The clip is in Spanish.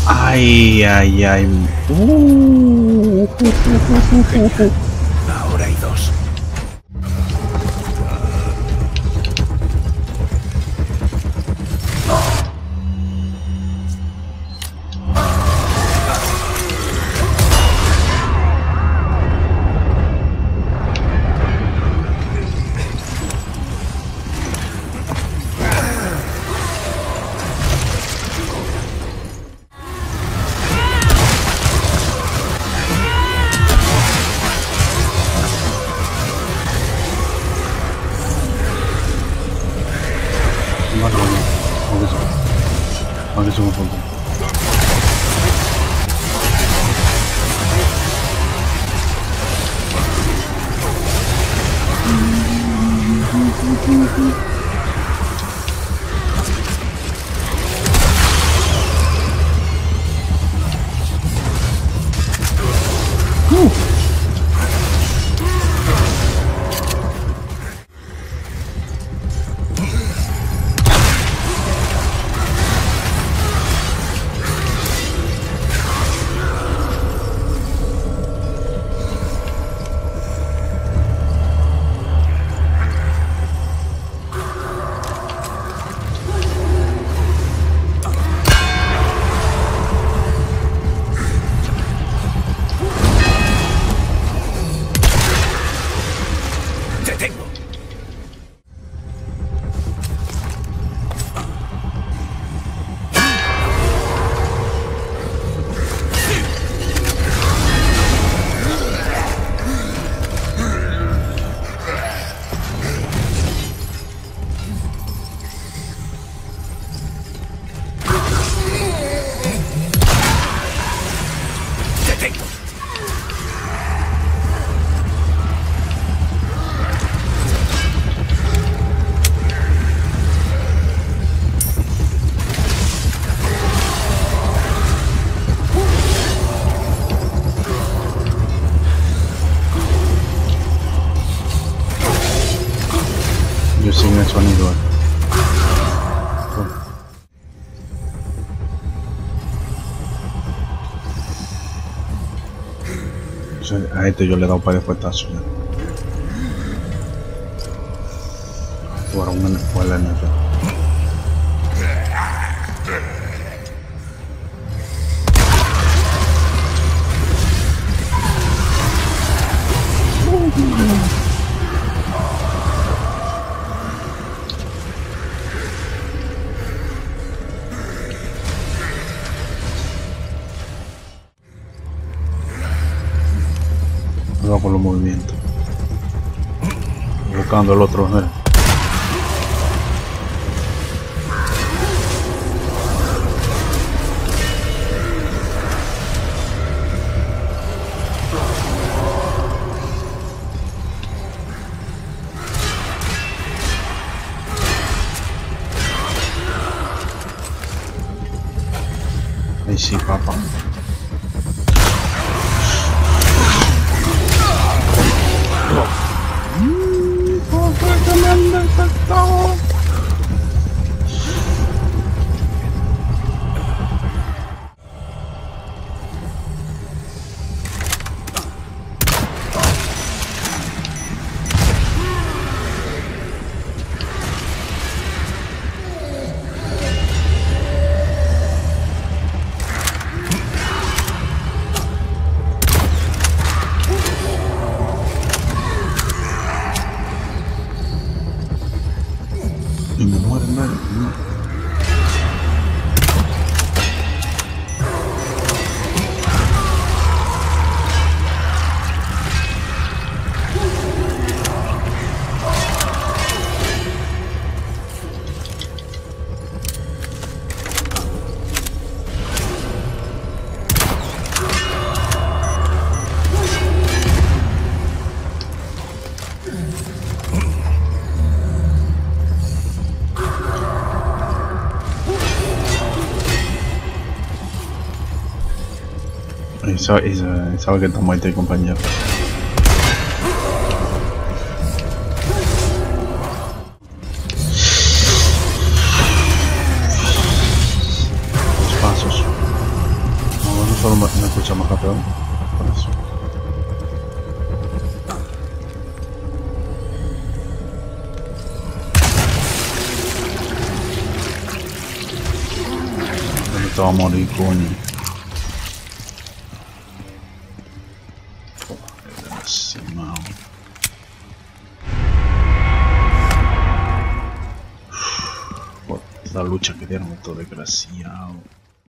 Ay, ay, ay. Ahora hay dos. Vale, vale. Aunque subo un poco. Yo sin el sonido. A este yo le he dado un par de fuetazos ya. Por una escuela en eso. Cuidado con los movimientos. Buscando el otro, ¿eh? Ahí sí, papá. Y me muere nadie. Y sabe que estamos ahí, compañero. Los pasos. Solo me escucha más rápido. Por eso. ¿Dónde te va a morir, coño? Demasiado. La lucha que dieron estos desgraciados.